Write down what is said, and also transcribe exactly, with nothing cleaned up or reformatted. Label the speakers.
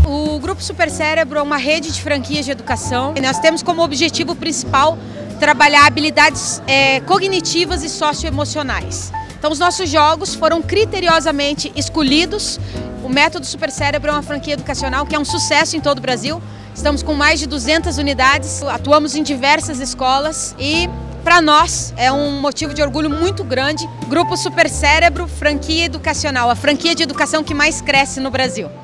Speaker 1: O Grupo Super Cérebro é uma rede de franquias de educação e nós temos como objetivo principal trabalhar habilidades é, cognitivas e socioemocionais. Então os nossos jogos foram criteriosamente escolhidos. O Método Super Cérebro é uma franquia educacional que é um sucesso em todo o Brasil. Estamos com mais de duzentas unidades, atuamos em diversas escolas e para nós é um motivo de orgulho muito grande. Grupo Super Cérebro, franquia educacional, a franquia de educação que mais cresce no Brasil.